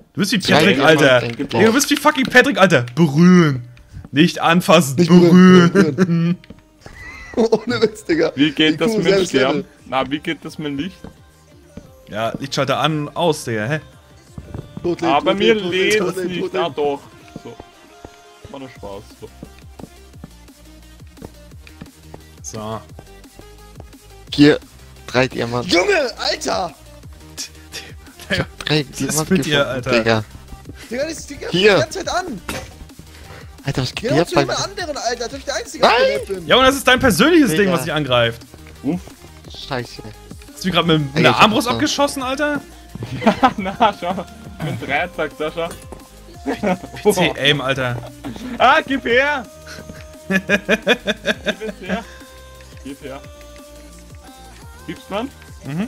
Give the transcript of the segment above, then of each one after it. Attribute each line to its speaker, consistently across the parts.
Speaker 1: Du bist wie Patrick, Alter. Digga, du bist wie fucking Patrick, Alter. Berühren. Nicht anfassen, nicht berühren.
Speaker 2: Ohne Witz, Digga.
Speaker 3: Wie geht das mit Sterben? Na, wie geht das mit Licht?
Speaker 1: Ja, Lichtschalter an, aus, Digga, hä?
Speaker 3: Aber mir lädt es nicht. Ah, doch. So. War nur Spaß.
Speaker 1: So.
Speaker 4: Hier, 3 Diamanten.
Speaker 2: Junge, Alter!
Speaker 4: Ich hab 3 Diamanten
Speaker 1: mit dir, Alter?
Speaker 4: Digga.
Speaker 2: Digga, das Ding
Speaker 4: Hier.
Speaker 2: die ganze Zeit an!
Speaker 4: Alter, was geht
Speaker 2: Geh doch
Speaker 4: jetzt
Speaker 2: zu
Speaker 4: bei
Speaker 2: jemand anderen, Alter, dass ich der Einzige auf der Map bin.
Speaker 1: Ja, und das ist dein persönliches
Speaker 4: Digga.
Speaker 1: Ding, was dich angreift.
Speaker 4: Scheiße.
Speaker 1: Hast du mich gerade mit der Armbrust abgeschossen, Alter?
Speaker 3: Ja, na, schau. Mit Dreizack, Sascha.
Speaker 1: PC-Aim, Alter.
Speaker 3: Ah, gib her! Gib es her. Gib her. Gibst man?
Speaker 1: Mhm.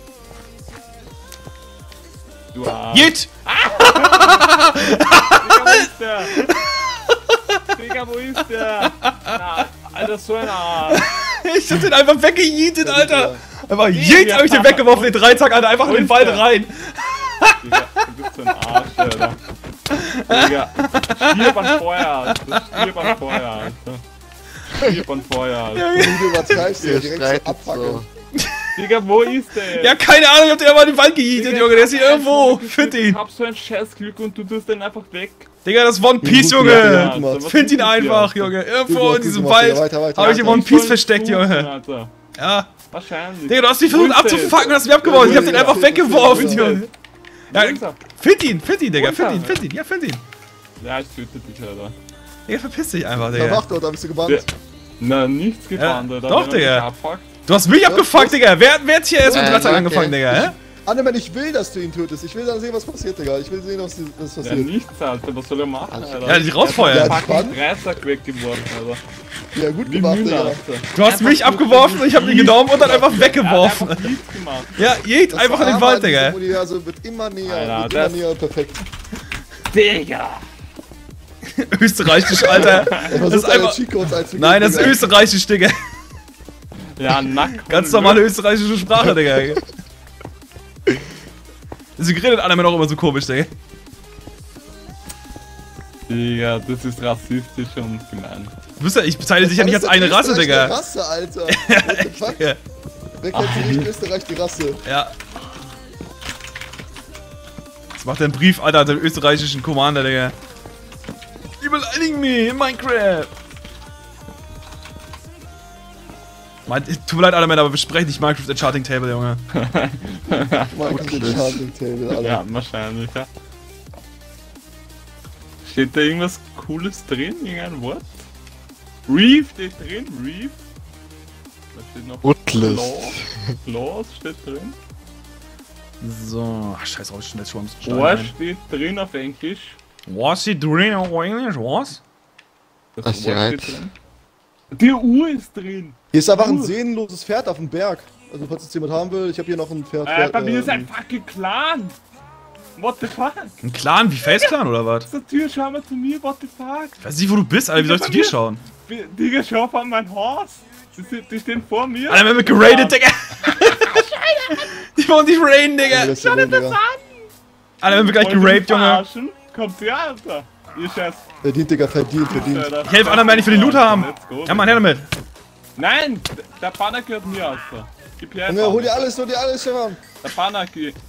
Speaker 3: Du Arsch.
Speaker 1: Jit!
Speaker 3: Digga, wo ist der? Digga, wo ist der? Na, Alter, so ein Arsch.
Speaker 1: Ich hab den einfach weggejietet, Alter! Einfach Jit, hab ich den weggeworfen, den Dreizack, Alter, einfach in den Wald rein!
Speaker 3: Digga, du bist so ein Arsch, Alter. Digga, stirb an Feuer, stirb an Feuer, Alter. Stirb an Feuer, Alter.
Speaker 2: Du übertreibst dir direkt so abfackeln.
Speaker 4: So.
Speaker 3: Digga, wo ist der?
Speaker 1: Ja, keine Ahnung, ich hab den einfach in den Wald gejietet, Junge, der ist hier irgendwo! Find ihn!
Speaker 3: Ich hab so ein Scheißglück und du tust den einfach weg.
Speaker 1: Digga, das ist One Piece,
Speaker 2: Ja,
Speaker 1: Junge!
Speaker 2: gut
Speaker 1: Find ihn einfach, Junge! Irgendwo in diesem Wald hab ich den One Piece versteckt, Junge!
Speaker 3: Alter.
Speaker 1: Ja!
Speaker 3: Wahrscheinlich.
Speaker 1: Digga, du hast mich versucht abzufucken und hast mich abgeworfen, ich hab den einfach weggeworfen, Junge! Ja, find ihn, Digga, find ihn, ja, find ihn!
Speaker 3: Ja, ich töte dich, Alter.
Speaker 1: Digga, verpiss dich einfach,
Speaker 2: Da
Speaker 1: Digga!
Speaker 2: mach doch, da bist du gebannt.
Speaker 3: Na, nichts gefahren, Alter.
Speaker 1: doch,
Speaker 3: wenn er
Speaker 1: Digga.
Speaker 3: mich abfuckt.
Speaker 1: Du hast mich abgefuckt, Digga! Wer hat hier erst mit Dreizack
Speaker 4: danke.
Speaker 1: angefangen, Digga, hä?
Speaker 2: Annemann, ich will, dass du ihn tötest. Ich will dann sehen, was passiert, Digga. Ich will sehen, was
Speaker 3: Ja,
Speaker 2: passiert.
Speaker 3: nichts, Alter. Was soll er machen, Alter?
Speaker 1: Ja, die rausfeuern!
Speaker 2: Ja,
Speaker 3: Fucking Dreizack weggeworfen, Alter.
Speaker 2: Ja, gut
Speaker 3: Wie
Speaker 2: gemacht,
Speaker 3: Müller,
Speaker 2: Digga.
Speaker 3: Alter.
Speaker 1: Du hast mich abgeworfen und ich hab ihn genommen und dann einfach weggeworfen!
Speaker 3: Einfach nichts gemacht.
Speaker 1: Ja, jed einfach in den Wald, Digga!
Speaker 2: Das Universum wird immer näher,
Speaker 3: Alter,
Speaker 2: wird
Speaker 3: das-
Speaker 2: immer näher und perfekt.
Speaker 3: Digga!
Speaker 1: Österreichisch, Alter!
Speaker 2: Er
Speaker 1: Das
Speaker 2: versucht
Speaker 1: ist
Speaker 2: seine
Speaker 1: einfach.
Speaker 2: Cheatcodes einzugeben.
Speaker 1: Nein, das ist
Speaker 2: Digga.
Speaker 1: österreichisch, Digga!
Speaker 3: Ja, nackt.
Speaker 1: Ganz normale österreichische Sprache, Digga! Sie redet alle auch immer so komisch, Digga!
Speaker 3: Digga, das ist rassistisch und gemein.
Speaker 1: Du bist ja, ich bezeichne dich ja nicht als eine Rasse, Digga!
Speaker 2: Rasse, Alter. What the fuck?
Speaker 1: Digga.
Speaker 2: Wer kennt sie nicht in Österreich, die Rasse?
Speaker 1: Ja. Jetzt macht er einen Brief, Alter, an den österreichischen Commander, Digga. Die beleidigen mich in Minecraft! Tut mir leid, alle Männer, aber wir sprechen nicht Minecraft Enchanting Table, Junge.
Speaker 2: Mal den Charting Table, Alter.
Speaker 3: Ja, wahrscheinlich, ja. Steht da irgendwas Cooles drin? Irgendein Wort? Reef steht drin? Reef? Da steht noch
Speaker 4: Rutles.
Speaker 3: Claws steht drin.
Speaker 1: So, ach, scheiß auf, schnell schon
Speaker 3: Ohr steht drin auf Englisch.
Speaker 1: Was sie drin auf Englisch? Was?
Speaker 3: Das
Speaker 4: Was
Speaker 3: Ohr
Speaker 4: hier
Speaker 3: steht drin. Die Uhr ist drin.
Speaker 2: Hier ist einfach ein seelenloses Pferd auf dem Berg. Also, falls jetzt jemand haben will, ich habe hier noch ein Pferd.
Speaker 3: Bei mir ist ein fucking Clan. What the fuck?
Speaker 1: Ein Clan wie Face Clan oder was?
Speaker 3: Zur Tür, schau mal zu mir, what the fuck?
Speaker 1: Ich weiß nicht, wo du bist, Alter, wie soll ich zu dir schauen?
Speaker 3: Digga, schau auf mein Haus. Die stehen vor mir.
Speaker 1: Alter, wir haben geradet, Digga! Die wollen dich raiden, Digga!
Speaker 2: Schau dir das an!
Speaker 1: Alter, wir haben gleich geraped, Junge!
Speaker 3: Kommt her, Alter! Ihr Scheiß.
Speaker 2: Verdient, Digga, verdient.
Speaker 3: Alter.
Speaker 1: Ich helfe anderen, wenn die für den Loot haben!
Speaker 3: Let's go.
Speaker 1: Ja, Mann, her damit!
Speaker 3: Nein! Der Banner gehört mir, Alter. Gib her einen
Speaker 2: Junge, hol
Speaker 3: Banner.
Speaker 2: dir alles, Stefan!
Speaker 3: Der Banner.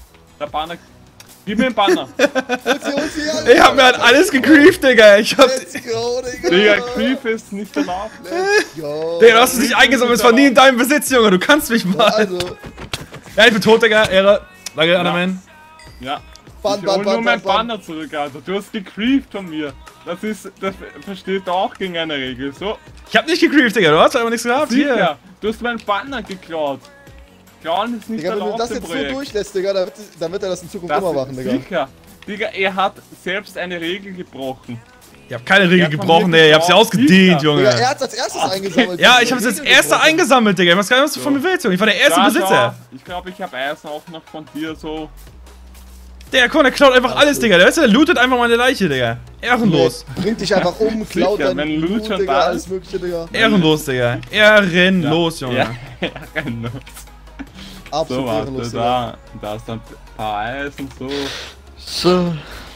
Speaker 3: Gib mir einen Banner.
Speaker 2: Hol sie alles!
Speaker 1: Ich hab mir halt alles gegrieft, Digga! Ich hab.
Speaker 2: Let's go, Digga!
Speaker 3: Digga, Creep ist nicht erlaubt.
Speaker 2: Let's go!
Speaker 1: Digga, du hast es nicht eingesammelt, es war nie in deinem Besitz, Junge, du kannst mich mal!
Speaker 2: Also,
Speaker 1: Ja, ich bin tot, Digga, Ehre! Danke, Underman!
Speaker 3: Ja.
Speaker 2: Ban,
Speaker 3: Ich hol nur
Speaker 2: ban,
Speaker 3: meinen
Speaker 2: ban.
Speaker 3: Banner zurück, Alter. Du hast gecreept von mir. Das versteht auch gegen eine Regel. So,
Speaker 1: Ich hab nicht gegrieft, Digga, du hast einfach nichts gehabt, hier!
Speaker 3: sicher. Du hast meinen Banner geklaut. Klauen ist nicht
Speaker 2: Digga, wenn du
Speaker 3: erlaubt
Speaker 2: das
Speaker 3: im
Speaker 2: jetzt so
Speaker 3: Projekt.
Speaker 2: durchlässt, Digga, dann wird er das in Zukunft
Speaker 3: Das
Speaker 2: immer
Speaker 3: ist
Speaker 2: machen, Digga.
Speaker 3: sicher. Digga, er hat selbst eine Regel gebrochen.
Speaker 1: Ich hab keine Regel
Speaker 3: Ja,
Speaker 1: gebrochen,
Speaker 3: von
Speaker 1: Digga,
Speaker 3: mir
Speaker 1: ich hab sie
Speaker 3: geklaut.
Speaker 1: ausgedehnt,
Speaker 3: Sicher.
Speaker 1: Junge!
Speaker 2: Digga, er hat's als erstes eingesammelt.
Speaker 1: Ja, ich hab's als erster eingesammelt, Digga, ich weiß gar nicht, was du von mir willst, Junge, ich war der erste
Speaker 3: Ja,
Speaker 1: Besitzer!
Speaker 3: schau, ich glaube, ich habe Eisen auch noch von dir so.
Speaker 1: Digga, guck mal, der klaut einfach alles, Digga, der lootet einfach meine Leiche, Digga! Ehrenlos!
Speaker 2: Bringt dich einfach um, klaut
Speaker 3: Sicher,
Speaker 2: dein
Speaker 3: wenn Loot
Speaker 2: Loot,
Speaker 3: schon
Speaker 2: Digga,
Speaker 3: da ist.
Speaker 2: alles mögliche, Digga.
Speaker 1: Ehrenlos, Digga! Ehrenlos, Junge!
Speaker 3: Ja, genau. So,
Speaker 2: Absolut
Speaker 3: warte,
Speaker 2: ehrenlos, Digga.
Speaker 3: da ist dann ein paar Eisen so.
Speaker 4: So.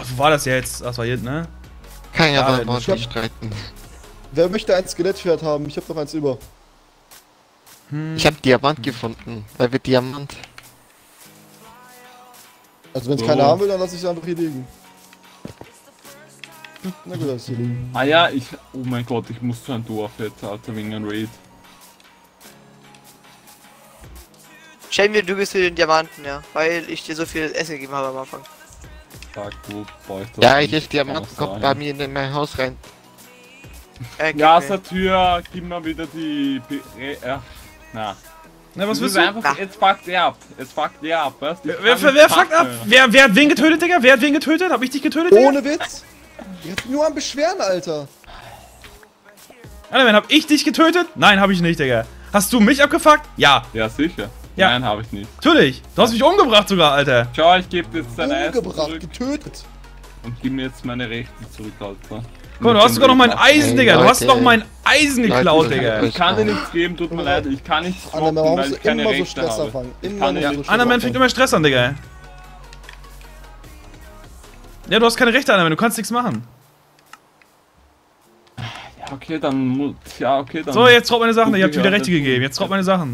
Speaker 1: wo war das jetzt? Das war hier, ne?
Speaker 4: Kann ja
Speaker 1: Ja,
Speaker 4: aber
Speaker 1: ich
Speaker 4: nicht streiten.
Speaker 2: Wer möchte ein Skelettschwert haben? Ich hab noch eins über.
Speaker 4: Ich habe Diamant gefunden. Weil wir Diamant.
Speaker 2: Also wenn es
Speaker 3: So.
Speaker 2: keiner haben will, dann lasse ich es einfach hier liegen. Na gut, das ist hier liegen.
Speaker 3: Ah ja, oh mein Gott, ich muss zu einem Dorf jetzt, Alter, wegen einem Raid.
Speaker 5: Stell mir, du bist für den Diamanten, ja. Weil ich dir so viel Essen gegeben habe am Anfang.
Speaker 3: Sag, wo brauche ich das?
Speaker 4: Ja,
Speaker 3: nicht?
Speaker 4: ich Diamant
Speaker 3: Kann
Speaker 4: kommt
Speaker 3: auch
Speaker 4: bei
Speaker 3: sein.
Speaker 4: mir in mein Haus rein.
Speaker 5: Gib
Speaker 3: Ja,
Speaker 5: mir.
Speaker 3: Satyr, gib mal wieder die... Na.
Speaker 1: Na, was
Speaker 3: Das
Speaker 1: willst
Speaker 3: ist
Speaker 1: du?
Speaker 3: einfach, jetzt fuckt er ab. Jetzt fuckt er ab, weißt du? Ich
Speaker 1: Wer
Speaker 3: kann nicht
Speaker 1: fuckt ab?
Speaker 3: packen.
Speaker 1: Wer hat wen getötet, Digga? Wer hat wen getötet? Hab ich dich getötet, Digga?
Speaker 2: Ohne Witz! Jetzt nur am Beschweren, Alter!
Speaker 1: Alter, hab ich dich getötet? Nein, hab ich nicht, Digga. Hast du mich abgefuckt? Ja,
Speaker 3: Ja, sicher.
Speaker 1: Ja.
Speaker 3: Nein, habe ich nicht.
Speaker 1: natürlich. Du hast mich umgebracht sogar, Alter.
Speaker 3: Schau, ich gebe jetzt dein Eisen
Speaker 2: Umgebracht,
Speaker 3: zurück
Speaker 2: getötet!
Speaker 3: und gib mir jetzt meine Rechte zurück, Alter.
Speaker 1: Guck mal, du hast sogar noch mein Eisen, Digga. Du hast
Speaker 4: Leute.
Speaker 1: noch mein Eisen geklaut,
Speaker 4: Leute,
Speaker 1: Digga.
Speaker 3: Ich kann dir nichts geben, tut mir leid. Ich kann nicht
Speaker 2: Anna,
Speaker 3: swappen,
Speaker 2: warum
Speaker 3: weil
Speaker 2: musst
Speaker 3: ich
Speaker 2: du
Speaker 3: keine
Speaker 2: immer so
Speaker 3: Rechte
Speaker 2: Stress
Speaker 3: habe.
Speaker 2: anfangen?
Speaker 3: Ich
Speaker 2: Immer
Speaker 3: kann
Speaker 2: nur
Speaker 3: dir
Speaker 2: so
Speaker 3: nicht...
Speaker 2: Stress
Speaker 1: Anderman fängt immer Stress an, Digga. Ja, du hast keine Rechte, Anderman. Du kannst nichts machen.
Speaker 3: Ja, okay, dann muss... Ja, okay, dann...
Speaker 1: So, jetzt traut meine Sachen.
Speaker 3: Guck
Speaker 1: Ich hab
Speaker 3: dir
Speaker 1: dir wieder
Speaker 3: an,
Speaker 1: Rechte
Speaker 3: das-
Speaker 1: gegeben. Jetzt traut meine Sachen.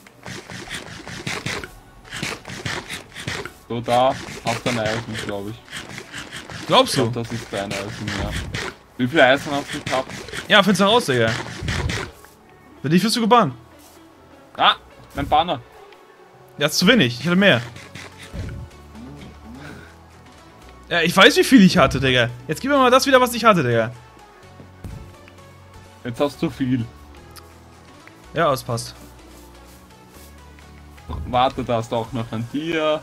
Speaker 3: So, da hast du ein Eisen, glaube ich.
Speaker 1: Glaubst
Speaker 3: Ich glaube,
Speaker 1: du?
Speaker 3: das ist dein Eisen, ja. Wie viel Eisen hast du gehabt?
Speaker 1: Ja, find's heraus, Digga. Für dich wirst du gebannt.
Speaker 3: Ah, mein Banner.
Speaker 1: Ja, ist zu wenig. Ich hatte mehr. Ja, ich weiß, wie viel ich hatte, Digga. Jetzt gib mir mal das wieder, was ich hatte, Digga.
Speaker 3: Jetzt hast du viel.
Speaker 1: Ja, das passt.
Speaker 3: Warte, da ist auch noch ein Tier.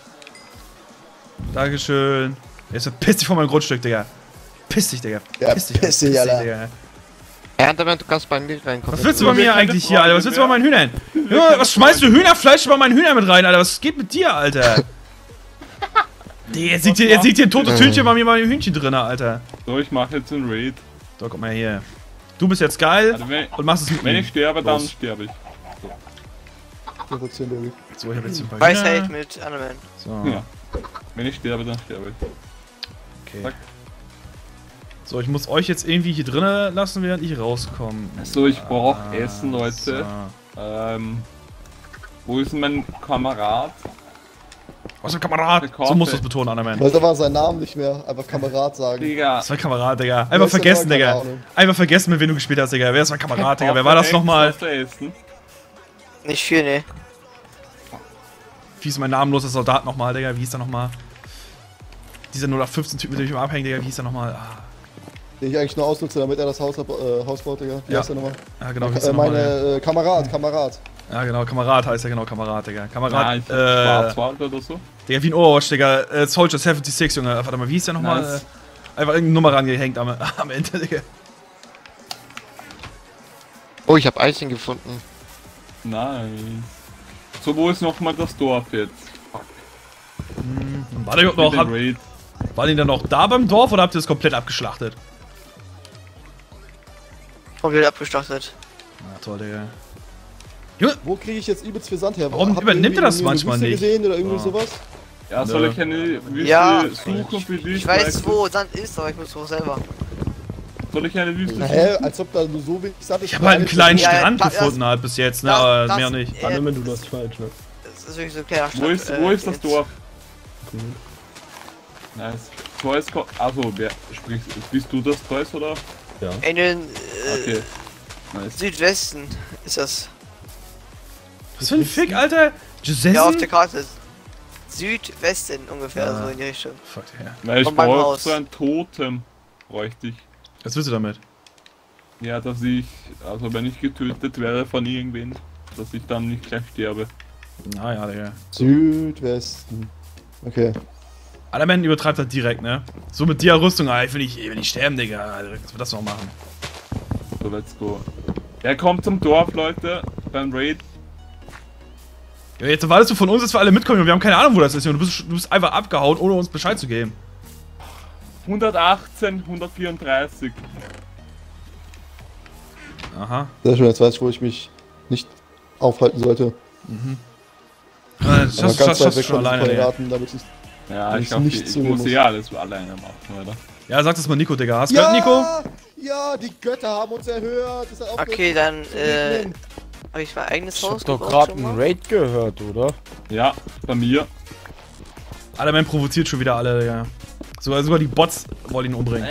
Speaker 1: Dankeschön. Jetzt verpiss dich von meinem Grundstück, Digga. Piss dich, Digga.
Speaker 2: Ja,
Speaker 1: Piss dich,
Speaker 2: piss dich, Alter.
Speaker 1: Digga.
Speaker 4: Anderman, du kannst bei mir reinkommen.
Speaker 1: Was willst du bei
Speaker 3: Wir
Speaker 1: mir
Speaker 3: keine
Speaker 1: eigentlich hier, Alter? Was willst du bei
Speaker 3: Freunde
Speaker 1: meinen Hühnern? Junge, was schmeißt du Hühnerfleisch bei meinen Hühnern mit rein, Alter? Was geht mit dir, Alter? Digga, jetzt liegt hier ein totes Hühnchen bei mir bei den Hühnchen drin, Alter.
Speaker 3: So, ich mache jetzt einen Raid.
Speaker 1: So, guck mal hier. Du bist jetzt geil
Speaker 3: Also wenn,
Speaker 1: und machst es mit
Speaker 3: wenn
Speaker 1: mir.
Speaker 3: ich sterbe, dann
Speaker 1: Los.
Speaker 3: sterbe ich.
Speaker 1: So, ich hab jetzt hier ein paar
Speaker 5: Weisheit
Speaker 1: Hühner.
Speaker 5: mit Underman.
Speaker 1: So,
Speaker 3: Ja. Wenn ich sterbe, dann sterbe ich.
Speaker 1: okay.
Speaker 3: Zack.
Speaker 1: So, ich muss euch jetzt irgendwie hier drinnen lassen, während ich rauskomme.
Speaker 3: So, ich brauche Essen, Leute.
Speaker 1: So.
Speaker 3: Wo ist denn mein Kamerad?
Speaker 1: Was für ein Kamerad?
Speaker 3: Der
Speaker 1: So
Speaker 3: Kaffee.
Speaker 1: musst du es betonen, Anderman.
Speaker 2: Weil da war sein Name nicht mehr, einfach Kamerad sagen.
Speaker 3: Digga.
Speaker 1: Das war ein Kamerad, Digga.
Speaker 2: Wer
Speaker 1: Einfach
Speaker 2: ist der
Speaker 1: vergessen,
Speaker 2: neue? Keine
Speaker 1: Digga.
Speaker 2: Ahnung.
Speaker 1: Einfach vergessen, mit wem du gespielt hast, Digga. Wer ist mein Kamerad, Digga? Wer war das nochmal?
Speaker 3: Hast du Essen?
Speaker 5: Nicht viel, ne.
Speaker 1: Wie ist mein namenloser Soldat nochmal, Digga? Wie hieß der nochmal? Dieser 0815-Typ, mit dem ich immer abhänge, Digga. Wie hieß der nochmal? Ah,
Speaker 2: Den ich eigentlich nur ausnutze, damit er das Haus baut, Digga. Wie
Speaker 1: Ja.
Speaker 2: heißt der nochmal?
Speaker 1: ja genau, wie hieß der nochmal?
Speaker 2: Meine Kamerad.
Speaker 1: Ja, genau, Kamerad heißt er, genau, Kamerad, Digga.
Speaker 3: Nein,
Speaker 1: Kamerad,
Speaker 3: Schwarzwald oder so.
Speaker 1: Digga, wie ein Overwatch, Digga. Soldier 76, Junge. Warte mal, wie hieß der nochmal?
Speaker 3: Nice.
Speaker 1: Einfach irgendeine Nummer rangehängt am Ende, Digga.
Speaker 4: Oh, ich habe Eisen gefunden.
Speaker 3: Nein. So, wo ist nochmal das Dorf jetzt? Fuck.
Speaker 1: War der überhaupt noch,
Speaker 3: Mit dem Raid.
Speaker 1: war die dann noch da beim Dorf oder habt ihr das komplett abgeschlachtet?
Speaker 5: Komplett abgeschlachtet.
Speaker 1: Na toll, Digga.
Speaker 2: Wo kriege ich jetzt übelst viel Sand her?
Speaker 1: Warum
Speaker 2: Habt ihr
Speaker 1: übernimmt
Speaker 2: irgendwie
Speaker 1: er das
Speaker 2: eine
Speaker 1: manchmal
Speaker 2: Wüste
Speaker 1: nicht?
Speaker 2: gesehen oder irgendwie
Speaker 1: Ja.
Speaker 2: sowas?
Speaker 3: Ja, soll ich eine Wüste
Speaker 5: Ja.
Speaker 3: suchen für dich?
Speaker 5: Ich weiß,
Speaker 3: weißt du?
Speaker 5: wo Sand ist, aber ich muss wo selber.
Speaker 3: Soll ich eine Wüste suchen?
Speaker 2: Hä? Als ob da nur so wenig Sand ist.
Speaker 1: Ich habe halt einen kleinen
Speaker 5: Ja, ja,
Speaker 1: Strand
Speaker 5: das-
Speaker 1: gefunden halt bis jetzt, ne?
Speaker 5: das-
Speaker 1: Aber
Speaker 5: das-
Speaker 1: mehr nicht.
Speaker 2: Annehmen, du hast falsch, ne?
Speaker 5: Das ist wirklich so ein kleiner
Speaker 3: Wo ist, wo ist das
Speaker 5: jetzt.
Speaker 3: Dorf? Nice. Toys, also, wer spricht? Bist du das Toys oder?
Speaker 5: In den
Speaker 3: Okay. Nice.
Speaker 5: Südwesten ist das.
Speaker 1: Was für ein Fick, Alter?
Speaker 5: Ja, auf der
Speaker 1: Jesessen?
Speaker 5: Karte. Südwesten ungefähr,
Speaker 1: Ah.
Speaker 5: so in die Richtung.
Speaker 1: Fuck, ja.
Speaker 3: Weil ich
Speaker 5: Von meinem
Speaker 3: brauche
Speaker 5: Haus.
Speaker 3: so ein Totem. Bräuchte ich.
Speaker 1: Was willst du damit?
Speaker 3: Ja, dass ich, also wenn ich getötet wäre von irgendwen, dass ich dann nicht gleich sterbe.
Speaker 1: Naja, Digga.
Speaker 2: Südwesten. Okay.
Speaker 1: Allerman übertreibt das direkt, ne? So mit der Rüstung, Alter, ich will nicht sterben, Digga. Alter, was wir das noch machen?
Speaker 3: So, let's go. Er kommt zum Dorf, Leute, beim Raid.
Speaker 1: Ja, jetzt erwartest du von uns, dass wir alle mitkommen und wir haben keine Ahnung, wo das ist. Und du bist einfach abgehauen, ohne uns Bescheid zu geben.
Speaker 3: 118, 134.
Speaker 1: Aha.
Speaker 2: Sehr schön, jetzt weiß ich, wo ich mich nicht aufhalten sollte.
Speaker 1: Das
Speaker 2: Aber
Speaker 1: schaffst
Speaker 2: ganz
Speaker 1: du
Speaker 2: weit weg
Speaker 1: schon
Speaker 2: von
Speaker 1: alleine,
Speaker 2: den
Speaker 1: Digga.
Speaker 2: Piraten, damit ich
Speaker 3: Ja,
Speaker 2: Ist
Speaker 3: ich glaube,
Speaker 2: nicht
Speaker 3: ich
Speaker 2: so
Speaker 3: muss
Speaker 2: muss.
Speaker 3: alles alleine machen, oder?
Speaker 1: Ja, sag das mal Nico, Digga. Hast du gehört, Nico?
Speaker 2: Ja, die Götter haben uns erhört. Das hat aufgehört
Speaker 5: Okay, dann,
Speaker 2: zu regnen.
Speaker 5: hab ich mein eigenes
Speaker 6: Ich hab
Speaker 5: Haus
Speaker 6: doch
Speaker 5: gebaut
Speaker 6: gerade
Speaker 5: schon
Speaker 6: einen
Speaker 5: mal?
Speaker 6: Raid gehört, oder?
Speaker 3: Ja, bei mir.
Speaker 1: Alter, man provoziert schon wieder alle, Digga. Sogar die Bots wollen ihn umbringen.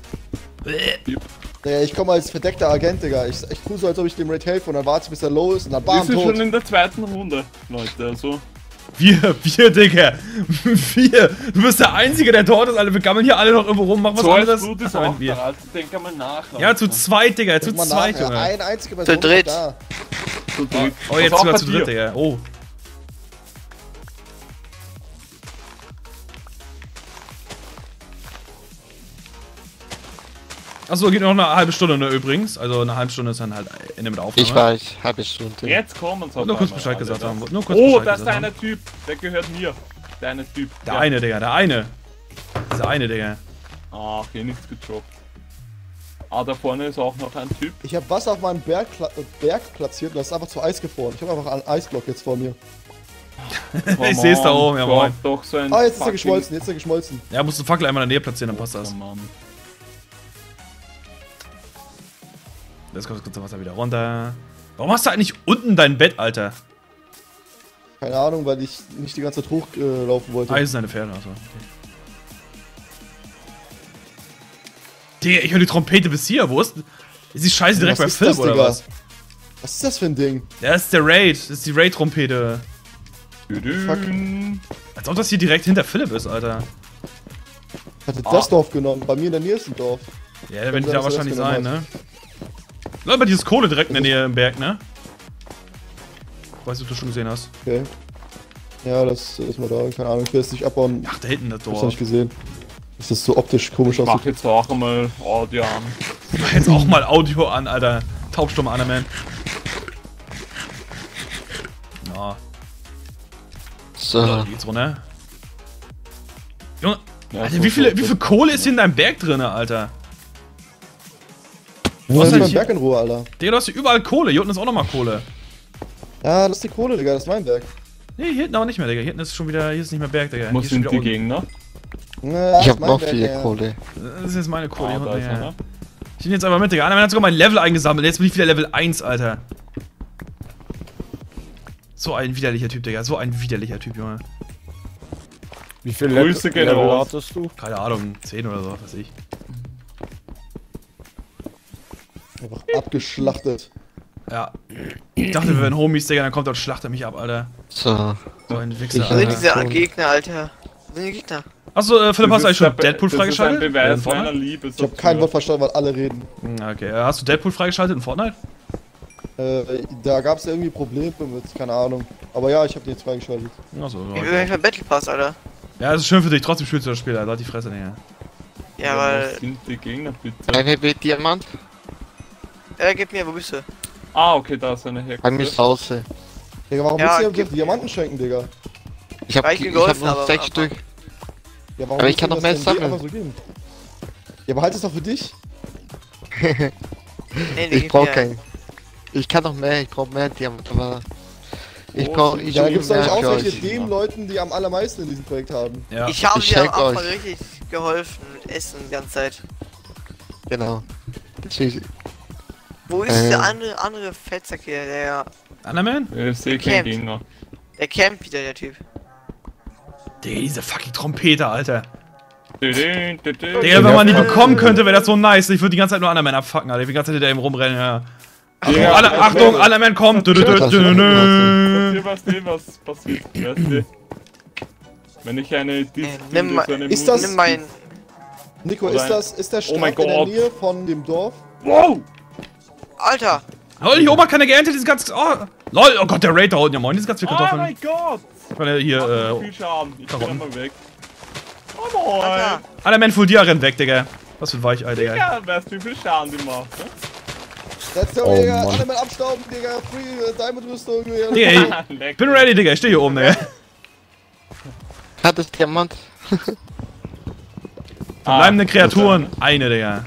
Speaker 2: Digga, ich komme als verdeckter Agent, Digga. Ich tue so, als ob ich dem Raid helfe und dann warte ich, bis er low ist und dann
Speaker 3: Wir
Speaker 2: bam,
Speaker 3: sind
Speaker 2: tot.
Speaker 3: schon in der zweiten Runde, Leute, also.
Speaker 1: Wir, Digga. Wir. Du bist der Einzige, der tot ist, Alter. Wir gammeln hier alle noch irgendwo rum, machen was
Speaker 3: So als
Speaker 1: anderes.
Speaker 3: Blut ist
Speaker 1: Nein,
Speaker 3: auch da, also denk einmal nach.
Speaker 1: Ja, zu zweit, Digga. Zu
Speaker 2: Guck mal
Speaker 1: zweit,
Speaker 2: nach, ja,
Speaker 1: Junge.
Speaker 2: ein einziger Person
Speaker 5: Zu dritt.
Speaker 2: ist da.
Speaker 3: Zu dritt.
Speaker 1: Oh, jetzt
Speaker 3: Pass auf
Speaker 1: sogar
Speaker 3: bei
Speaker 1: zu
Speaker 3: dir.
Speaker 1: dritt, Digga. Oh. Achso, geht noch eine halbe Stunde, ne, übrigens. Also eine halbe Stunde ist dann halt Ende mit Aufnahme.
Speaker 4: Ich weiß, halbe Stunde.
Speaker 3: Jetzt kommen sie
Speaker 1: Nur kurz
Speaker 3: auf
Speaker 1: Bescheid
Speaker 3: einmal
Speaker 1: gesagt
Speaker 3: alle,
Speaker 1: haben.
Speaker 3: ne?
Speaker 1: Nur kurz
Speaker 3: Oh,
Speaker 1: Bescheid
Speaker 3: das ist
Speaker 1: gesagt haben.
Speaker 3: der eine Typ. Der gehört mir. Der eine Typ.
Speaker 1: Der
Speaker 3: Ja.
Speaker 1: eine, Digga. Der eine. Dieser eine, Digga.
Speaker 3: Ach, hier nichts gedroppt. Ah, da vorne ist auch noch ein Typ.
Speaker 2: Ich habe Wasser auf meinem Berg platziert und das ist einfach zu Eis gefroren. Ich habe einfach einen Eisblock jetzt vor mir.
Speaker 1: Ich seh's da oben, ja moin.
Speaker 3: Doch so ein
Speaker 2: Ah, jetzt ist er
Speaker 3: fucking-
Speaker 2: geschmolzen, jetzt ist er geschmolzen.
Speaker 1: Ja, musst du Fackel einmal in der Nähe platzieren, dann passt das.
Speaker 3: Oh, Mann.
Speaker 1: Jetzt kommt das Wasser wieder runter. Warum hast du eigentlich unten dein Bett, Alter?
Speaker 2: Keine Ahnung, weil ich nicht die ganze Zeit hochlaufen wollte.
Speaker 1: Eis ist eine Pferde, also. Okay. Digga, ich höre die Trompete bis hier. Wo ist die Scheiße direkt
Speaker 2: Was
Speaker 1: bei
Speaker 2: ist
Speaker 1: Philipp
Speaker 2: das,
Speaker 1: oder
Speaker 2: Digga?
Speaker 1: was?
Speaker 2: Was ist das für ein Ding?
Speaker 1: Ja, das ist der Raid. Das ist die Raid-Trompete.
Speaker 3: Tüdün.
Speaker 1: Als ob das hier direkt hinter Philipp ist, Alter.
Speaker 2: Ich hatte das Dorf genommen, bei mir in der Nähe ist ein Dorf.
Speaker 1: Ja, der wird
Speaker 2: sein,
Speaker 1: ja
Speaker 2: dass er
Speaker 1: wahrscheinlich
Speaker 2: das
Speaker 1: sein,
Speaker 2: genommen
Speaker 1: ne? Leute, dieses Kohle direkt in der Nähe im Berg, ne? Weißt du, ob du schon gesehen hast?
Speaker 2: Okay. Ja, das ist mal da, keine Ahnung, ich will es nicht abbauen.
Speaker 1: Ach, da hinten das
Speaker 2: Ich hab's noch
Speaker 1: Dorf.
Speaker 2: nicht gesehen. Dass das so optisch komisch
Speaker 3: Ich mach
Speaker 2: aussieht.
Speaker 3: jetzt auch einmal Audio an.
Speaker 1: Ich mach jetzt auch mal Audio an, Alter. Taubstumme Anna-Man. Ja, so,
Speaker 4: So.
Speaker 1: die geht's runter. Junge,
Speaker 3: Ja,
Speaker 1: Alter,
Speaker 3: so,
Speaker 1: wie viel
Speaker 3: so.
Speaker 1: Kohle ist hier in deinem Berg drin, Alter?
Speaker 2: Lass
Speaker 1: Was
Speaker 2: mal
Speaker 1: denn
Speaker 2: den Berg in Ruhe, Alter.
Speaker 1: Digga, du hast hier überall Kohle. Hier unten ist auch nochmal Kohle.
Speaker 2: Ja, das ist die Kohle, Digga, das ist mein Berg.
Speaker 1: Nee, hier hinten aber nicht mehr, Digga. Hier hinten ist schon wieder, hier ist nicht mehr Berg, Digga.
Speaker 3: Wo
Speaker 1: Hier ist
Speaker 3: sind
Speaker 1: schon
Speaker 3: die
Speaker 1: wieder
Speaker 3: Gegner?
Speaker 2: Ja,
Speaker 4: Ich
Speaker 2: das
Speaker 4: hab
Speaker 2: ist mein
Speaker 4: noch
Speaker 2: Berg,
Speaker 4: viel
Speaker 2: ja.
Speaker 4: Kohle.
Speaker 1: unten. Das ist jetzt meine Kohle
Speaker 3: Ah,
Speaker 1: hier
Speaker 3: da
Speaker 1: unten,
Speaker 3: ist
Speaker 1: ja.
Speaker 3: einer.
Speaker 1: Ich bin jetzt aber mit, Digga. Anna hat sogar mein Level eingesammelt. Jetzt bin ich wieder Level 1, Alter. So ein widerlicher Typ, Digga. So ein widerlicher Typ, Junge.
Speaker 6: Wie viel
Speaker 3: Grüße gehen
Speaker 6: Level
Speaker 3: raus.
Speaker 6: hattest du?
Speaker 1: Keine Ahnung, 10 oder so, was weiß ich.
Speaker 2: Einfach abgeschlachtet.
Speaker 1: Ja. Ich dachte, wir wären Homies, Digga. Dann kommt er und schlachtet mich ab, Alter.
Speaker 4: So.
Speaker 1: So ein Wichser,
Speaker 4: Ich-
Speaker 5: Wo sind
Speaker 1: Alter.
Speaker 5: diese
Speaker 4: schon.
Speaker 5: Gegner, Alter? Wo sind die Gegner?
Speaker 1: Achso, Philipp, hast du eigentlich schon
Speaker 3: der
Speaker 1: Deadpool
Speaker 3: Das ist ein
Speaker 1: freigeschaltet?
Speaker 3: Beweis
Speaker 1: In Fortnite?
Speaker 3: meiner Liebe.
Speaker 2: Ich habe kein Wort verstanden, weil alle reden.
Speaker 1: Okay, hast du Deadpool freigeschaltet in Fortnite?
Speaker 2: Da gab es ja irgendwie Probleme mit, keine Ahnung. Aber ja, ich habe den jetzt freigeschaltet.
Speaker 1: Achso,
Speaker 5: Ich will nicht mehr Battle Pass, Alter.
Speaker 1: ja, das ist schön für dich. Trotzdem spielst du das Spiel, Alter. Halt die Fresse, Digga.
Speaker 5: Ja,
Speaker 3: Was
Speaker 5: weil.
Speaker 3: sind die Gegner, bitte?
Speaker 4: Eine mit Diamant.
Speaker 5: Gib mir, wo bist du?
Speaker 3: Ah, okay, da ist eine Hexe.
Speaker 4: Bei mir zu Hause.
Speaker 2: Digga, warum
Speaker 5: Ja,
Speaker 2: willst du
Speaker 5: gib-
Speaker 2: dir Diamanten schenken, Digga?
Speaker 4: Ich hab,
Speaker 5: Weil ich ihm
Speaker 4: ich
Speaker 5: geholfen
Speaker 4: hab noch
Speaker 5: habe,
Speaker 4: 6
Speaker 5: aber-
Speaker 4: Stück.
Speaker 2: Ja, warum
Speaker 4: Aber ich
Speaker 2: willst
Speaker 4: kann
Speaker 2: du
Speaker 4: noch
Speaker 2: das
Speaker 4: mehr
Speaker 2: denn dir
Speaker 4: sammeln.
Speaker 2: einfach so geben? Ja, behalt es doch für dich.
Speaker 5: Nee,
Speaker 4: Ich
Speaker 5: gib
Speaker 4: brauch
Speaker 5: mir.
Speaker 4: keinen. Ich kann noch mehr, ich brauch mehr Diamant, aber. Ich
Speaker 3: Oh,
Speaker 4: brauch.
Speaker 3: ja,
Speaker 4: Ich
Speaker 2: Ja, da
Speaker 4: hol
Speaker 2: gibt's doch
Speaker 4: mehr
Speaker 2: nicht
Speaker 4: für
Speaker 2: ausgerechnet
Speaker 4: euch.
Speaker 2: den Leuten, die am allermeisten in diesem Projekt haben.
Speaker 1: Ja.
Speaker 5: Ich habe
Speaker 4: Ich
Speaker 5: dir am
Speaker 4: schenk
Speaker 5: Anfang
Speaker 4: euch.
Speaker 5: richtig geholfen mit Essen die ganze Zeit.
Speaker 4: Genau. Deswegen-
Speaker 5: Wo ist der andere Fettsack hier?
Speaker 1: Anna-Man?
Speaker 3: Ich sehe keinen
Speaker 5: Camp.
Speaker 3: Gegner.
Speaker 5: Der campt wieder, der Typ.
Speaker 1: Digga, diese fucking Trompete, Alter.
Speaker 3: Digga,
Speaker 1: Digga, wenn man die bekommen könnte, wäre das so nice. Ich würde die ganze Zeit nur Anna-Man abfucken, Alter. Ich will die ganze Zeit hinter ihm rumrennen, ja.
Speaker 3: Ja,
Speaker 1: Achtung, Anna-Man kommt.
Speaker 3: Was passiert? Weißt du? Wenn ich eine Disc
Speaker 5: nimm mal-
Speaker 3: so eine
Speaker 2: ist
Speaker 3: Musik-
Speaker 2: das-
Speaker 5: Nimm mein.
Speaker 2: Nico,
Speaker 3: Oder-
Speaker 2: ist der
Speaker 3: Oh mein
Speaker 2: Strand in der
Speaker 3: Gott.
Speaker 2: Nähe von dem Dorf?
Speaker 3: Wow!
Speaker 5: Alter!
Speaker 1: Lol, hier oben hat keiner geerntet, dieses ganz. Oh, lol, oh Gott, der Raid da unten. Ja moin, dieses ganz viel
Speaker 3: Oh
Speaker 1: Kartoffeln.
Speaker 3: mein Gott!
Speaker 1: Ich meine, hier,
Speaker 3: Viel Schaden. Ich bin
Speaker 1: Karotten.
Speaker 3: einmal weg. Oh moin!
Speaker 5: Alter!
Speaker 1: Anna-Man Full Dia rennt weg, Digga. Was für ein Weichei, Digga.
Speaker 3: Ja, weißt du, wie viel Schaden die macht, ne?
Speaker 2: Let's go,
Speaker 6: Oh,
Speaker 2: Digga.
Speaker 6: Mann.
Speaker 2: Alle mal abstauben, Digga. Free Diamond-Rüstung.
Speaker 1: Digga, ey,
Speaker 3: Leck.
Speaker 1: ich bin ready, Digga. Ich steh hier oben, Digga.
Speaker 4: Hat es Diamant?
Speaker 1: Verbleibende Kreaturen. Eine, Digga.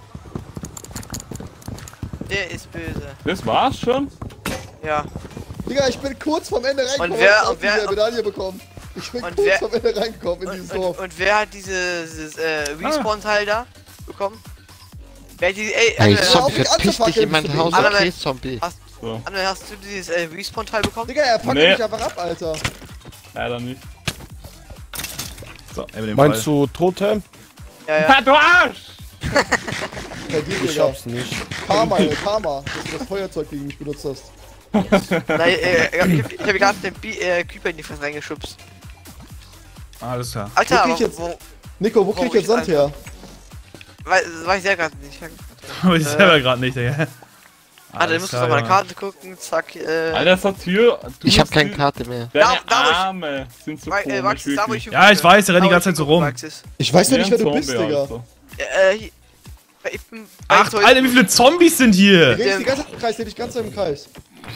Speaker 5: Der ist böse.
Speaker 3: Das war's schon?
Speaker 5: Ja.
Speaker 2: Digga, ich bin kurz vorm Ende reingekommen.
Speaker 5: wer-
Speaker 2: hab
Speaker 5: und wer-
Speaker 2: diese Medaille bekommen. Ich bin
Speaker 5: Und
Speaker 2: kurz
Speaker 5: wer-
Speaker 2: am Ende reingekommen in dieses Dorf.
Speaker 5: Und wer hat dieses Respawn-Teil da bekommen? Wer hat die,
Speaker 4: Hey,
Speaker 5: Anne,
Speaker 4: Zombie,
Speaker 2: mich
Speaker 4: verpiss dich
Speaker 2: anzupacken,
Speaker 4: in mein
Speaker 2: bist du
Speaker 4: Haus,
Speaker 5: nicht.
Speaker 4: okay, Zombie.
Speaker 3: So,
Speaker 5: Anne, hast du dieses Respawn-Teil bekommen?
Speaker 2: Digga, er fuckt
Speaker 3: Nee.
Speaker 2: mich einfach ab, Alter.
Speaker 3: leider nicht.
Speaker 1: So, über den
Speaker 6: Meinst
Speaker 1: Fall.
Speaker 6: du Totem?
Speaker 5: Ja, ja.
Speaker 3: Ha, du Arsch!
Speaker 2: Bei dir,
Speaker 6: Ich
Speaker 2: Digga.
Speaker 6: hab's nicht.
Speaker 2: Karma, dass du das Feuerzeug gegen mich benutzt hast.
Speaker 5: Nein, ich hab gerade den Creeper in die Fresse reingeschubst.
Speaker 1: Alles klar.
Speaker 5: Alter,
Speaker 2: Wo krieg
Speaker 5: aber
Speaker 2: ich jetzt-
Speaker 5: wo?
Speaker 2: Nico, wo krieg ich jetzt Sand her?
Speaker 5: Weiß ich ja gerade nicht.
Speaker 1: Aber ich selber gerade nicht, Digga.
Speaker 5: Alter, du
Speaker 1: Alles
Speaker 5: musst
Speaker 1: klar,
Speaker 5: auf meine
Speaker 1: Junge.
Speaker 5: Karte gucken, zack,
Speaker 3: Alter, Satyr, du
Speaker 4: Ich hab
Speaker 3: musst
Speaker 4: keine
Speaker 3: die-
Speaker 4: Karte mehr.
Speaker 3: Deine
Speaker 5: Da, wo ich-
Speaker 3: Arme sind so komisch,
Speaker 5: Max ist da, wo ich
Speaker 3: wirklich.
Speaker 1: Ja, ich weiß, der rennt die
Speaker 5: Da, wo
Speaker 1: ganze
Speaker 5: ich
Speaker 1: Zeit so rum.
Speaker 5: Max ist.
Speaker 2: Ich weiß ja
Speaker 3: Wie
Speaker 2: nicht,
Speaker 3: ein
Speaker 2: wer du bist,
Speaker 3: Zombie,
Speaker 2: Digga.
Speaker 3: Alter.
Speaker 5: Hier, ich bin
Speaker 1: Ach,
Speaker 5: so-
Speaker 1: Alter, wie viele Zombies sind
Speaker 2: Du
Speaker 1: hier?
Speaker 2: gehst die ganze Zeit im Kreis, dich ganz im Kreis.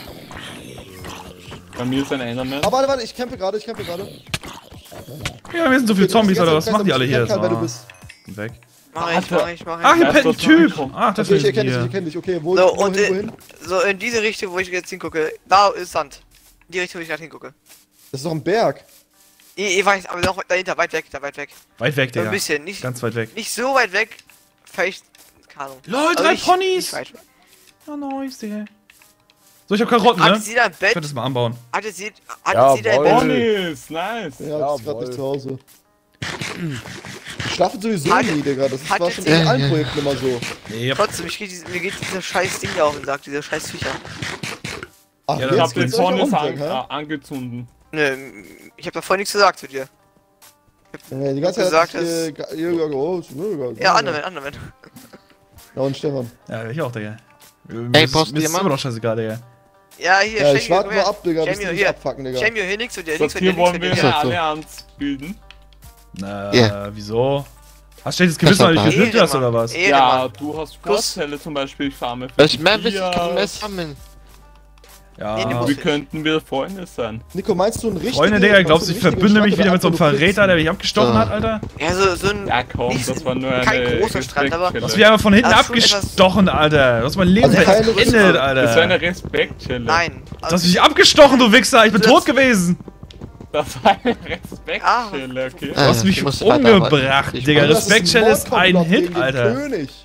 Speaker 3: Bei mir ist ein Enderman.
Speaker 2: Aber warte, ich campe gerade.
Speaker 1: Ja, wir sind so viele Zombies, oder was machen die alle hier?
Speaker 2: Wer du
Speaker 1: So,
Speaker 2: bist.
Speaker 1: weg.
Speaker 5: Mach ich.
Speaker 1: Ah, hier
Speaker 3: Ja,
Speaker 1: pennt ein
Speaker 3: ist doch
Speaker 1: Typ.
Speaker 3: gekommen.
Speaker 1: Ach, das
Speaker 2: Okay,
Speaker 1: ist
Speaker 2: ich erkenne dich,
Speaker 1: hier.
Speaker 2: ich erkenne dich. Okay, wo,
Speaker 5: So,
Speaker 2: wohin,
Speaker 5: und
Speaker 2: wohin?
Speaker 5: so in diese Richtung, wo ich jetzt hingucke, da ist Sand. In die Richtung, wo ich gerade hingucke.
Speaker 2: Das ist doch ein Berg.
Speaker 5: Ich weiß, aber noch dahinter, weit weg, da weit weg.
Speaker 1: Weit weg,
Speaker 5: So ein
Speaker 1: Digga.
Speaker 5: bisschen, nicht,
Speaker 1: Ganz weit weg.
Speaker 5: nicht so weit weg. Vielleicht, keine Ahnung.
Speaker 1: LOL,
Speaker 5: Also
Speaker 1: 3
Speaker 5: nicht-
Speaker 1: Ponys.
Speaker 5: nicht weit weg.
Speaker 1: Oh, nice, Digga. So, ich hab Karotten,
Speaker 5: Hatte
Speaker 1: ne?
Speaker 5: sie da ein
Speaker 1: Ich
Speaker 5: Bett?
Speaker 1: werde das mal anbauen.
Speaker 5: Hatte sie
Speaker 6: Ja,
Speaker 5: da ein
Speaker 6: voll.
Speaker 5: Bett?
Speaker 3: Ponys, nice.
Speaker 2: Ja, das ist gerade
Speaker 6: Jawohl.
Speaker 2: nicht zu Hause. Ich schlafe sowieso
Speaker 5: Hatte-
Speaker 2: nie, Digga. Das war
Speaker 5: hatte
Speaker 2: schon
Speaker 5: sie-
Speaker 2: in
Speaker 4: Ja,
Speaker 2: allen
Speaker 4: ja.
Speaker 2: Projekten immer so.
Speaker 1: Nee, ja.
Speaker 5: Trotzdem, mir geht dieser scheiß Ding da auf den Sack, diese scheiß Viecher.
Speaker 2: Ach,
Speaker 1: Ja,
Speaker 3: Ich
Speaker 1: das
Speaker 3: hab den
Speaker 2: geht's euch
Speaker 3: Ponys
Speaker 2: um, hä?
Speaker 3: angezündet.
Speaker 5: Nö, ich hab davor nichts gesagt zu dir.
Speaker 2: Ja, die ganze Zeit
Speaker 5: gesagt,
Speaker 2: hat sich,
Speaker 5: Ja, Underman.
Speaker 2: Ja, und Stefan.
Speaker 1: Ja, ich auch, Digga.
Speaker 4: Ey, brauchst du
Speaker 1: mir ist
Speaker 4: jemanden?
Speaker 1: immer noch scheißegal, Digga.
Speaker 5: Ja, hier,
Speaker 2: Ja, ich
Speaker 5: Shamio,
Speaker 2: warte nur ab, Digga, bis die
Speaker 5: Shamio,
Speaker 2: mich
Speaker 5: hier.
Speaker 2: abfucken, Digga.
Speaker 5: Shamio, hier nix zu dir,
Speaker 3: So,
Speaker 5: nix zu dir,
Speaker 3: hier
Speaker 5: nix zu
Speaker 3: wollen wir
Speaker 5: dir.
Speaker 3: eine
Speaker 4: So, so.
Speaker 3: Allianz bilden.
Speaker 1: Na, wieso? Hast du schlechtes Gewissen, weil du dich getötet hast, oder was?
Speaker 3: Ja,
Speaker 5: Ehrenmann.
Speaker 3: du hast
Speaker 5: Kuss.
Speaker 3: Vorteile, zum Beispiel ich farme für
Speaker 4: Was ich mehr will, ich
Speaker 3: Bier.
Speaker 4: kann mehr sammeln.
Speaker 5: Nee,
Speaker 1: Ja.
Speaker 5: du
Speaker 3: Wie könnten wir Freunde sein?
Speaker 2: Nico, meinst du einen richtigen...
Speaker 1: Freunde, Digga, glaubst du, ich verbünde mich wieder mit so einem Verräter, der mich abgestochen
Speaker 4: So.
Speaker 1: hat, Alter?
Speaker 5: Ja, so ein...
Speaker 3: Ja komm,
Speaker 5: Nicht-
Speaker 3: das war nur eine
Speaker 5: kein großer Strand, aber-
Speaker 3: Respektchallenge.
Speaker 1: Du hast mich einfach von hinten
Speaker 5: Das ist schon
Speaker 1: abgestochen, Alter. Du hast mein Leben
Speaker 2: Also keine
Speaker 1: beendet,
Speaker 2: Rücksicht.
Speaker 3: Das war
Speaker 1: Alter.
Speaker 3: eine Respektchallenge.
Speaker 5: Nein.
Speaker 1: Du hast mich abgestochen, du Wichser. Ich bin
Speaker 5: Das-
Speaker 1: tot gewesen.
Speaker 3: Das war eine Respektchallenge, okay?
Speaker 1: Du hast mich
Speaker 4: ich muss
Speaker 1: umgebracht,
Speaker 4: weiterarbeiten.
Speaker 1: Digga.
Speaker 2: Das ist ein
Speaker 1: Respect-Challenge ist ein
Speaker 2: Mordkomplott
Speaker 1: Hit,
Speaker 2: gegen den
Speaker 1: Alter.
Speaker 2: König.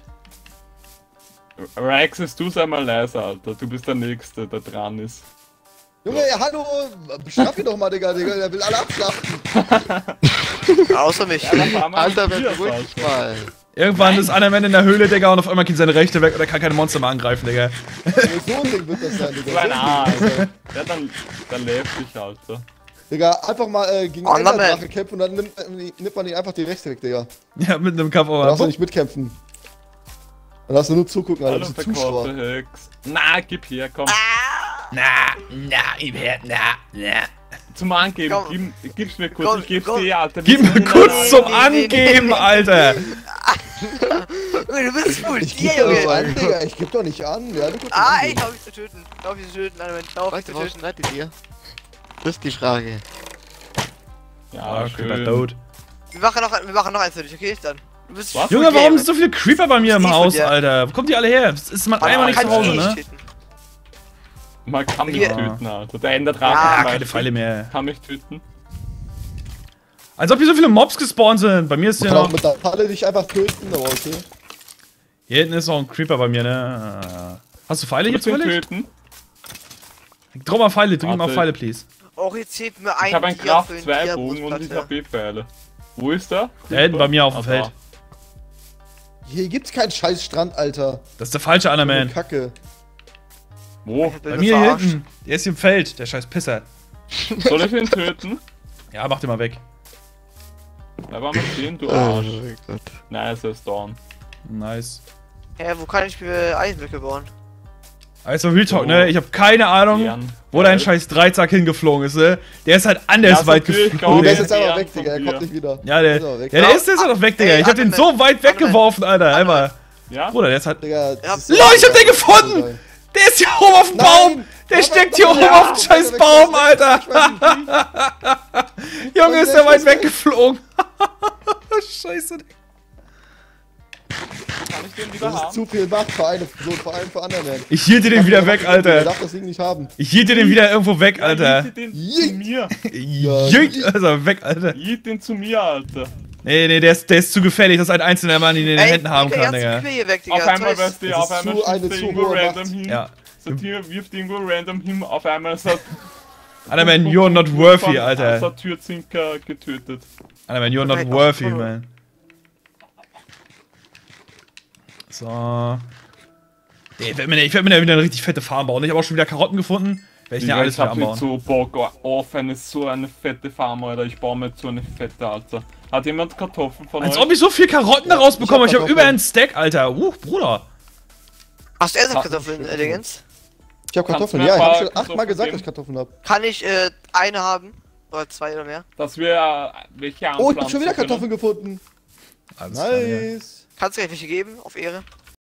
Speaker 3: Rex, du sei mal leise, Alter. Du bist der Nächste, der dran ist.
Speaker 2: Junge, hallo, bestraf ihn doch mal, Digga, der will alle abschlachten.
Speaker 5: Außer mich.
Speaker 3: Ja, dann fahren wir
Speaker 4: Alter,
Speaker 3: mit
Speaker 4: wer
Speaker 3: Bier,
Speaker 4: beruhigt dich mal.
Speaker 1: Irgendwann ist einer Mann in der Höhle, Digga, und auf einmal geht seine Rechte weg und er kann keine Monster mehr angreifen, Digga.
Speaker 2: So ein Ding wird das sein, Digga.
Speaker 3: So ein
Speaker 2: So
Speaker 3: Arsch.
Speaker 2: Ding wird das sein.
Speaker 3: Ja, dann lebt dich, Alter.
Speaker 2: Digga, einfach mal gegen
Speaker 5: Oh,
Speaker 2: einen
Speaker 5: Mann,
Speaker 2: Enderdrache kämpfen und dann nimmt man ihn einfach die Rechte weg, Digga.
Speaker 1: Ja, mit einem Kampf
Speaker 2: Da darfst du
Speaker 1: aber.
Speaker 2: nicht mitkämpfen. Dann darfst du nur zugucken, Alter.
Speaker 3: Hallo,
Speaker 2: Du bist ein Zuschauer.
Speaker 3: verkaufte Hex. Na, gib her, komm. Zum Angeben,
Speaker 5: Komm.
Speaker 3: gib's mir kurz,
Speaker 5: Komm,
Speaker 3: ich geb's
Speaker 5: komm.
Speaker 3: dir, Alter.
Speaker 1: Gib mir kurz zum Angeben, Alter.
Speaker 5: Du bist voll
Speaker 2: Ich
Speaker 5: dir,
Speaker 2: geb doch nicht
Speaker 5: Junge.
Speaker 2: an, Digga. Ich geb doch nicht an. Ja, du guckst
Speaker 5: Ah, ey, glaub ich zu töten. Glaub ich zu töten, Underman. Glaub ich
Speaker 4: Warte,
Speaker 5: zu
Speaker 4: warum
Speaker 5: töten.
Speaker 4: streitet ihr? Das ist die Frage.
Speaker 3: Ja,
Speaker 1: Ah, Creeper
Speaker 3: schön.
Speaker 1: tot.
Speaker 5: Wir machen noch eins für dich, okay? Dann. Du bist
Speaker 3: Was?
Speaker 5: full
Speaker 1: Junge, warum
Speaker 5: Game.
Speaker 1: sind so viele Creeper bei mir im
Speaker 5: Ich
Speaker 1: Haus,
Speaker 5: von dir.
Speaker 1: Alter? Wo kommen die alle her? Es ist man einmal nicht zu
Speaker 5: Kannst
Speaker 1: Hause,
Speaker 5: eh
Speaker 1: ne?
Speaker 5: nicht töten.
Speaker 3: Man kann mich
Speaker 5: Hier.
Speaker 3: töten, Alter. Der Enderdrache
Speaker 5: Ja,
Speaker 3: zum
Speaker 1: Ah, keine
Speaker 3: Beispiel
Speaker 1: Pfeile mehr.
Speaker 3: kann mich töten.
Speaker 1: Als ob hier so viele Mobs gespawnt sind. Bei mir ist
Speaker 2: Ich
Speaker 1: ja
Speaker 2: kann auch
Speaker 1: noch.
Speaker 2: mit der Falle dich einfach töten, aber okay.
Speaker 1: Hier hinten ist noch ein Creeper bei mir, ne? Hast du Pfeile hier
Speaker 3: Willst du ihn
Speaker 1: zufällig?
Speaker 3: töten?
Speaker 1: Drück mal Pfeile, drück mal
Speaker 3: Warte.
Speaker 1: Pfeile, please.
Speaker 5: Auch jetzt zählt mir ein
Speaker 3: Ich habe einen
Speaker 5: Tier
Speaker 3: Kraft
Speaker 5: für einen
Speaker 3: 2 Bogen und ich
Speaker 5: Tierbrustplatte.
Speaker 3: habe B-Pfeile. Wo ist der?
Speaker 1: Da hinten bei mir auf dem
Speaker 3: Ah,
Speaker 1: Feld.
Speaker 3: da.
Speaker 2: Hier gibt's keinen scheiß Strand, Alter.
Speaker 1: Das ist der falsche Underman.
Speaker 2: Kacke.
Speaker 3: Wo?
Speaker 5: Ich
Speaker 1: Bei
Speaker 5: bin
Speaker 1: mir hier
Speaker 5: verarscht.
Speaker 1: hinten. Der ist hier im Feld, der scheiß Pisser.
Speaker 3: Soll ich ihn töten?
Speaker 1: Ja, mach den mal weg.
Speaker 3: Da war mal stehen, du
Speaker 4: Oh
Speaker 3: Arsch.
Speaker 4: mein Gott.
Speaker 3: Nice, er ist down.
Speaker 1: Nice.
Speaker 5: Hä, wo kann ich mir Eisenblöcke bauen?
Speaker 1: Also Real Talk, ne? Ich habe keine Ahnung,
Speaker 3: Jan.
Speaker 1: wo dein scheiß Dreizack hingeflogen ist, ne? Der ist halt anders
Speaker 3: Ja,
Speaker 1: weit
Speaker 3: natürlich,
Speaker 1: geflogen.
Speaker 2: Oh, der ist
Speaker 3: Ja,
Speaker 2: jetzt einfach
Speaker 3: ja,
Speaker 2: weg, Digga. Er
Speaker 3: von
Speaker 2: kommt
Speaker 3: dir.
Speaker 2: nicht wieder.
Speaker 1: Ja, der
Speaker 2: Ist aber weg.
Speaker 1: ist jetzt noch weg, Digga.
Speaker 5: Ey,
Speaker 1: Ich hab den so
Speaker 5: Underman.
Speaker 1: weit weggeworfen, Alter. Einmal.
Speaker 3: Ja?
Speaker 1: Bruder, der ist halt.
Speaker 2: Digga,
Speaker 5: Ja.
Speaker 2: das ist
Speaker 1: LOL, ich hab den gefunden! Der ist hier oben auf dem
Speaker 2: Nein!
Speaker 1: Baum! Der
Speaker 2: Aber-
Speaker 1: steckt hier oben
Speaker 2: Ja,
Speaker 1: auf dem scheiß
Speaker 2: weg,
Speaker 1: Baum,
Speaker 2: weg,
Speaker 1: Alter!
Speaker 2: ich weiß nicht.
Speaker 1: Junge, ist der
Speaker 2: weg,
Speaker 1: weit
Speaker 2: weg.
Speaker 1: weggeflogen! Scheiße, Digga.
Speaker 3: Kann ich den wieder
Speaker 2: Das ist
Speaker 3: haben?
Speaker 2: zu viel Macht für eine Person, vor allem für anderen.
Speaker 1: Ich hielt dir den wieder weg,
Speaker 2: Er
Speaker 1: Alter.
Speaker 2: darf das Ding nicht haben.
Speaker 1: Ich hielt dir den wieder irgendwo weg, Alter.
Speaker 3: Jiet den
Speaker 2: Yeet.
Speaker 3: zu mir.
Speaker 1: Jink, also weg, Alter.
Speaker 3: Jiet den zu mir, Alter.
Speaker 1: Nee, der ist zu gefährlich, dass ein einzelner Mann ihn in den Händen haben kann, Digga.
Speaker 5: Hier weg, Digga.
Speaker 3: Auf einmal,
Speaker 5: Toll.
Speaker 3: weißt du,
Speaker 2: Das
Speaker 3: auf
Speaker 2: ist
Speaker 3: einmal
Speaker 2: so eine
Speaker 3: schießt er
Speaker 2: zu
Speaker 3: irgendwo
Speaker 2: hohe
Speaker 3: random
Speaker 2: Macht.
Speaker 3: hin.
Speaker 1: Ja.
Speaker 3: So Tier wirft irgendwo random hin, auf einmal sagt...
Speaker 1: Alter, man, you're not worthy, Alter.
Speaker 3: Außer Türzinker getötet.
Speaker 1: Alter, man, you're not
Speaker 5: Okay,
Speaker 1: worthy,
Speaker 5: oh.
Speaker 1: man. So. Ich werd mir da wieder eine richtig fette Farm bauen. Ich habe auch schon wieder Karotten gefunden. Werde ich ja alles
Speaker 3: ich
Speaker 1: wieder
Speaker 3: hab jetzt
Speaker 1: anbauen.
Speaker 3: so Bock auf so eine fette Farm, Alter. Ich baue mir jetzt so eine fette, Alter. Hat jemand Kartoffeln von
Speaker 1: Als
Speaker 3: euch?
Speaker 1: ob ich so viel Karotten daraus bekomme.
Speaker 2: ich
Speaker 1: Ich
Speaker 2: hab
Speaker 1: habe über einen Stack, Alter. Bruder.
Speaker 5: Hast du Kartoffeln, Dingens?
Speaker 2: Ich hab
Speaker 3: Kannst
Speaker 2: Kartoffeln,
Speaker 3: du mir
Speaker 2: ja, ich
Speaker 3: ein
Speaker 2: hab
Speaker 3: paar
Speaker 2: schon 8-mal
Speaker 3: Kartoffeln
Speaker 2: gesagt,
Speaker 3: geben?
Speaker 2: dass ich Kartoffeln hab.
Speaker 5: Kann ich eine haben? Oder 2 oder mehr?
Speaker 3: Dass wir welche
Speaker 2: Oh, ich hab schon wieder
Speaker 3: anpflanzen können.
Speaker 2: Kartoffeln gefunden.
Speaker 1: Alles klar, ja.
Speaker 2: Nice.
Speaker 5: Kannst du gleich welche geben? Auf Ehre.